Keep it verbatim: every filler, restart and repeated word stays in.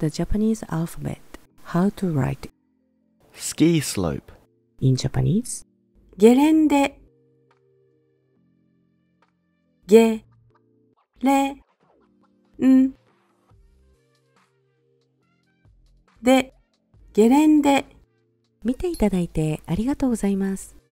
the Japanese alphabet. How to write Ski slope. in Japanese. ゲレンデゲレンでゲレンデ見ていただいてありがとうございます。